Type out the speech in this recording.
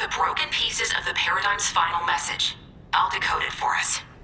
the broken pieces of the paradigm's final message. I'll decode it for us.